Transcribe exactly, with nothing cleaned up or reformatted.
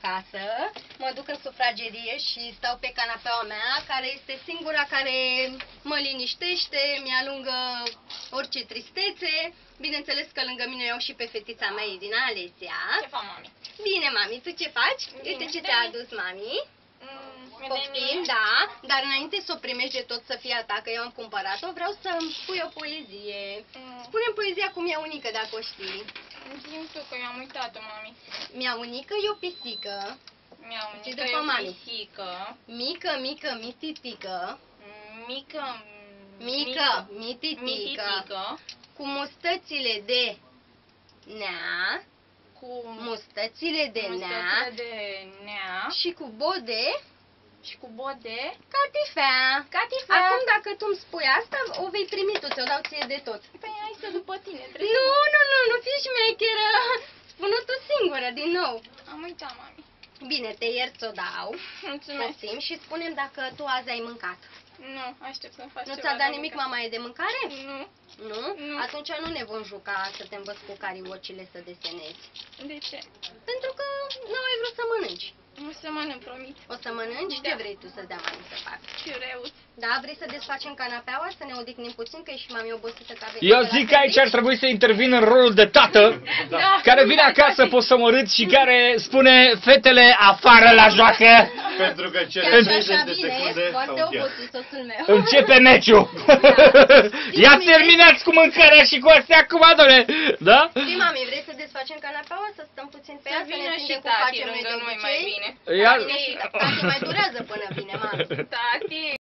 acasă, mă duc în sufragerie și stau pe canapeaua mea, care este singura care mă liniștește, mi-alungă orice tristețe. Bineînțeles că lângă mine iau și pe fetița mea, Irina, Alesia. Ce fac, mami? Bine, mami, tu ce faci? Bine. Uite ce ți-a adus mami. Mm, Poftim, da, dar înainte să o primești de tot să fie a ta, că eu am cumpărat-o, vreau să-mi spui o poezie. Mm. Spune-mi poezia cu Mia Unică, dacă o știi. Zi-mi tu, că eu am uitat-o, mami. Mia Unică e o pisică. Mi-au Și unică după e o mami. pisică. Mică, mică, mititică. Mică, Mică, mititică. mititică. Cu mustățile de nea. Cu Mustățile de nea. mustățile de nea. Și cu bode. Și cu bode. Catifea. Catifea. Acum dacă tu îmi spui asta, o vei primi tu, ți-o dau ție de tot. Păi hai să după tine. Trebuie Nu, nu, nu, nu fii șmecheră. Spune tu singură, din nou. să... Am uitat, mami. Bine, te iert, ți-o dau. Mulțumesc. Poftim și spune-mi dacă tu azi ai mâncat. Nu, aștept să-mi faci Nu ceva ți-a dat de nimic mâncat. mamaie de mâncare? Nu. Nu? Nu. Atunci nu ne vom juca să te învăț cu cariocile să desenezi. De ce? Pentru că nu ai vrut să mănânci. Nu să mănânc, promit. O să mănânci? Da. Ce vrei tu să-ți dea mami să fac? Ciureut. Da? Vrei să desfacem canapeaua, să ne odihnim puțin, că e și mami obosită ca Eu zic că aici ar trebui să intervin în rolul de tată, Da. care vine acasă posomorât și care spune fetele afară la joacă, Pentru că cele Chiar și treizeci așa de bine, secunde e foarte s-au încheiat. obosit soțul meu. începe meciul. Ia terminați cu mâncarea și cu astea acum, doamne. Da? Știi, mami, vrei să desfacem canapeaua, să stăm puțin pe Să ea, să ne vină și ținem cum tati facem noi lângă de noi mai obicei? bine. Ia... Tati mai durează până vine, mami. Tati.